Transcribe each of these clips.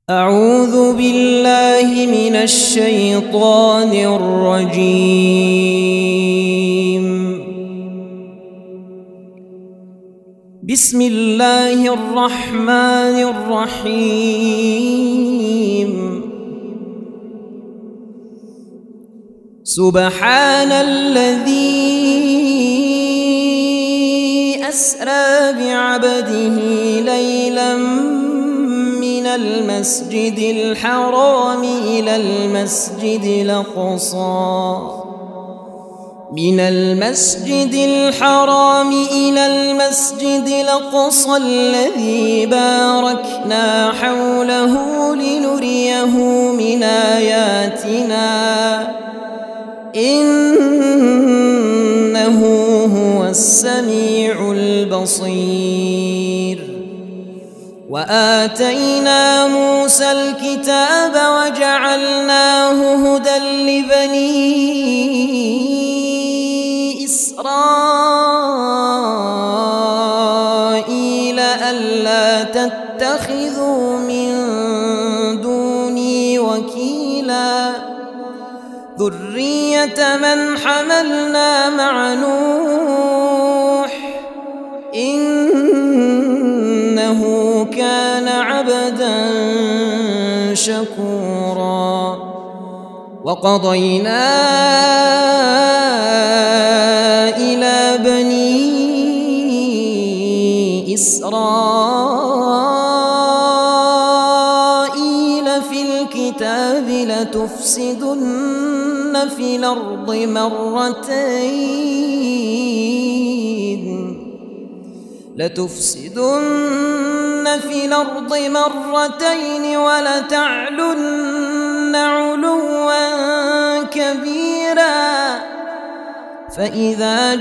أعوذ بالله من الشيطان الرجيم. بسم الله الرحمن الرحيم. سبحان الذي أسرى بعبده ليلا من المسجد الحرام إلى المسجد الأقصى الذي باركنا حوله لنريه من آياتنا إنه هو السميع البصير. وآتينا موسى الكتاب وجعلناه هدى لبني إسرائيل ألا تتخذوا من دوني وكيلا ذرية من حملنا مع نوح إنه كان عبدا شكورا. وقضينا إلى بني إسرائيل في الكتاب لتفسدن في الأرض مرتين ولتعلن علوا كبيرا. فإذا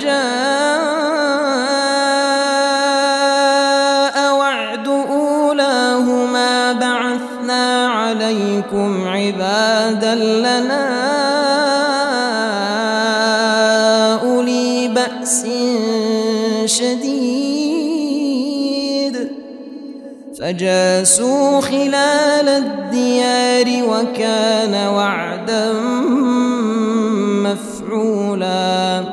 جاء وعد أولاهما بعثنا عليكم عبادا لنا أولي بأس شديد فجاسوا خلال الديار وكان وعدا مفعولا.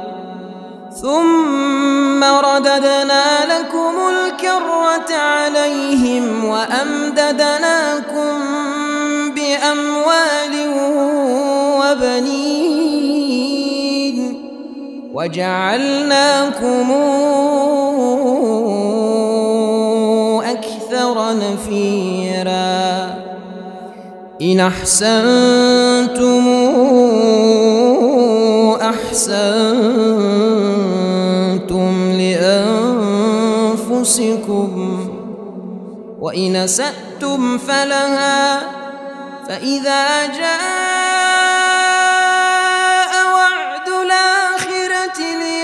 ثم رددنا لكم الكرة عليهم وأمددناكم بأموال وبنين وجعلناكم أكثر نفيرا. إن أحسنتم أحسنتم لأنفسكم وإن أسأتم فلها. فإذا جاء وعد الآخرة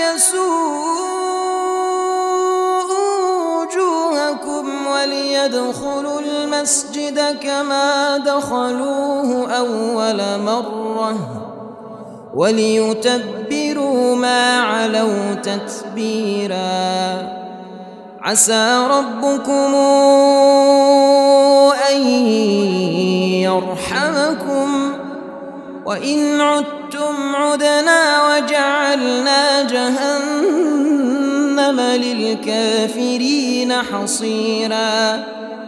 ليسوءوا وجوهكم وليدخلوا المسجد كما دخلوه أول مرة وليتبروا ما علوا تتبيرا. عسى ربكم أن يرحمكم وإن عدتم عدنا وجعلنا جهنم للكافرين حصيرا.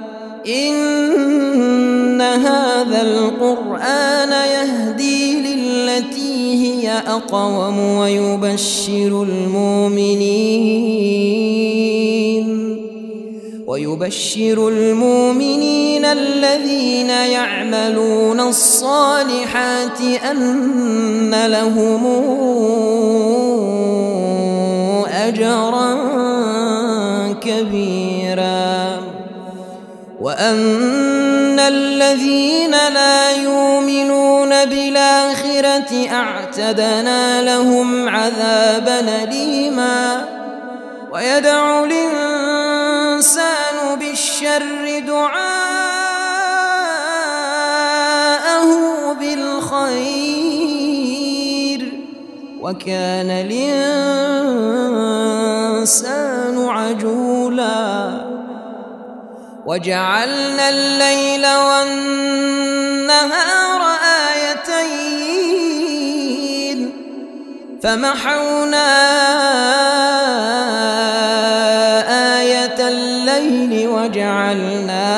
إن هذا القرآن يهدي للتي هي أقوم ويبشر المؤمنين الذين يعملون الصالحات أن لهم أجرا كبيرا. وأن الذين لا يؤمنون بالآخرة أعتدنا لهم عذابا أليما. ويدعو الإنسان بالشر دعاءه بالخير وكان الإنسان عجولا. وجعلنا الليل والنهار آيتين فمحونا آية الليل وجعلنا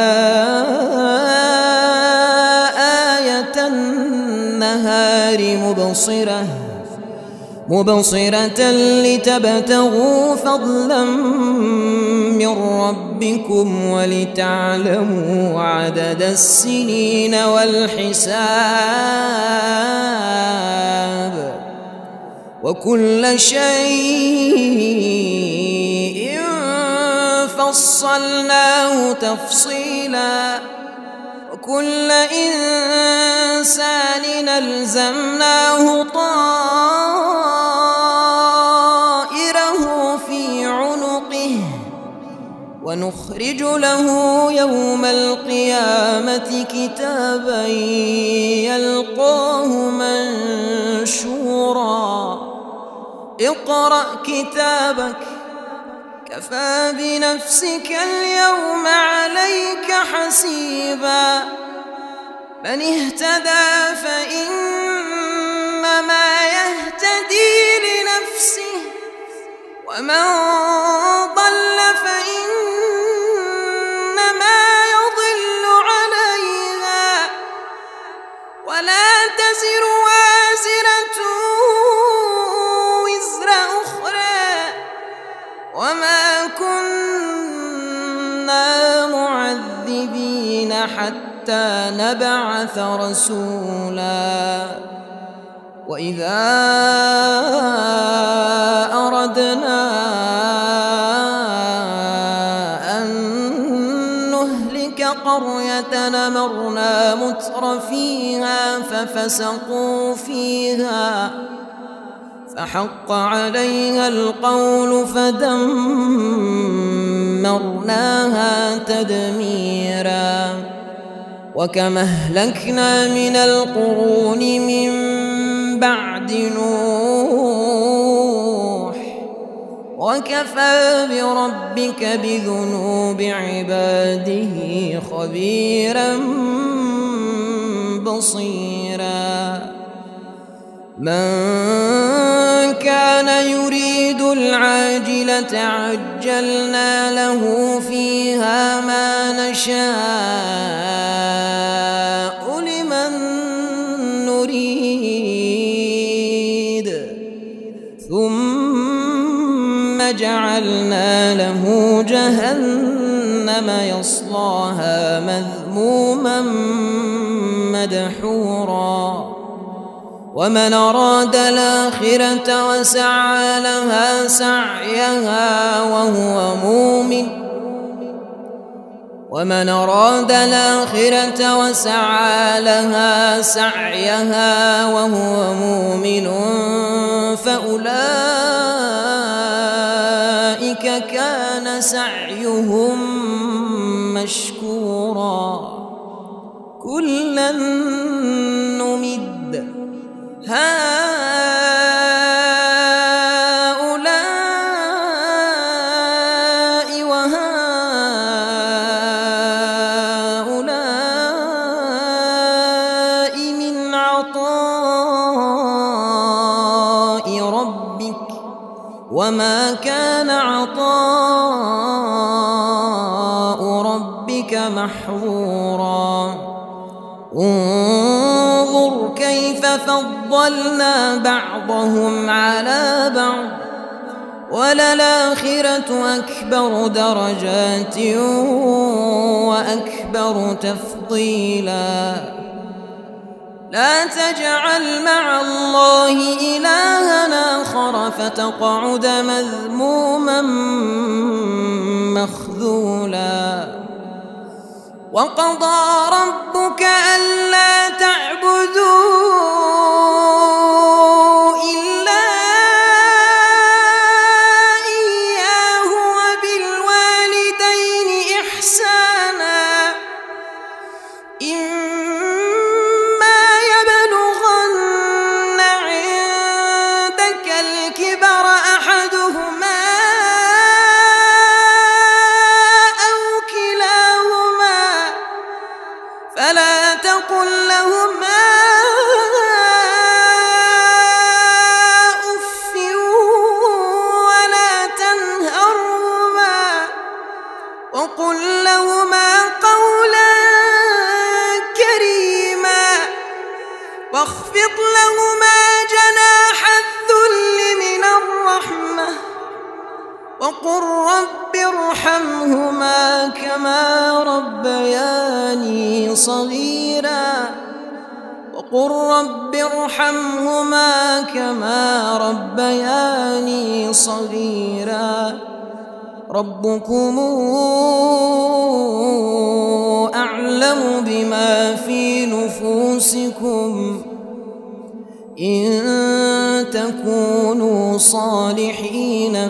آية النهار مبصرة لتبتغوا فضلا من ربكم ولتعلموا عدد السنين والحساب وكل شيء فصلناه تفصيلا وكل إنسان ألزمناه طائره في عنقه ونخرج له يوم القيامة كتابا يلقاه منشورا اقرأ كتابك كفى بنفسك اليوم عليك حسيبا من اهتدى فإنما يهتدي لنفسه ومن ضل فإنما يضل عليها ولا تزر وازرة وزر أخرى وما كنا معذبين حتى نبعث رسولا وإذا أردنا أن نهلك قرية أمرنا متر فيها ففسقوا فيها فحق عليها القول فدمرناها تدميرا وكم أهلكنا من القرون من بعد نوح وكفى بربك بذنوب عباده خبيرا بصيرا من كان يريد العاجلة عجلنا له فيها ما نشاء لمن نريد ثم جعلنا له جهنم يصلاها مذموما مدحورا ومن أراد الآخرة وسعى لها سعيها وهو مؤمن فأولئك كان سعيهم مشكورا كلا نمد هؤلاء وهؤلاء من عطاء ربك وما كان عطاء ربك محظورا انظر كيف فضلنا بعضهم على بعض وللآخرة أكبر درجات وأكبر تفضيلا لا تجعل مع الله إلها آخر فتقعد مذموما مخذولا وقضى ربك ألا تعبدوا إلا إياه وبالوالدين إحسانا إما يبلغن عندك الكبر أحدهما أو كلاهما فلا تقل لهما أف ولا تنهرهما وقل لهما قولا كريما واخفض لهما جناح الذل من الرحمة وقل رب ارحمهما كما ربياني صغيرا وقل رب ارحمهما كما ربياني صغيرا ربكم أعلم بما في نفوسكم إن تكونوا صالحين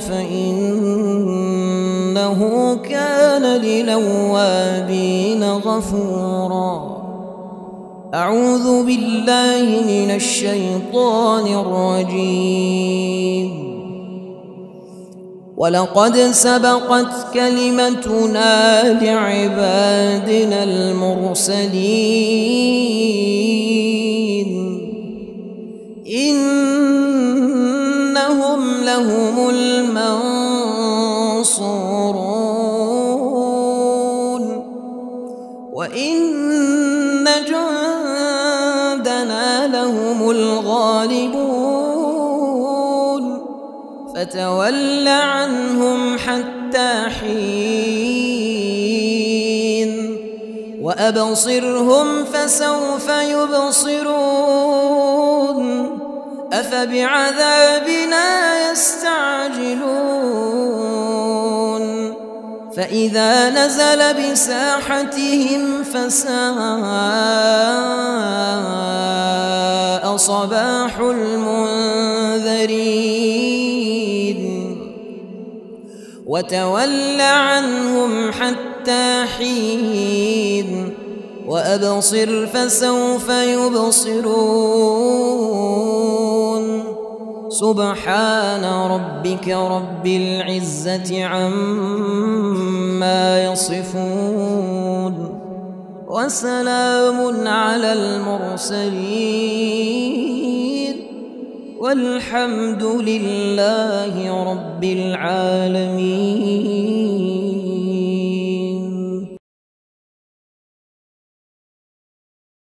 فإنه كان للأوابين غفورا. أعوذ بالله من الشيطان الرجيم. ولقد سبقت كلمتنا لعبادنا المرسلين إنهم لهم المنصورون وإن جندنا لهم الغالبون فتول عنهم حتى حين وأبصرهم فسوف يبصرون أفبعذابنا يستعجلون فإذا نزل بساحتهم فساء صباح المنذرين وتول عنهم حتى حين وأبصر فسوف يبصرون سبحان ربك رب العزة عما يصفون وسلام على المرسلين والحمد لله رب العالمين.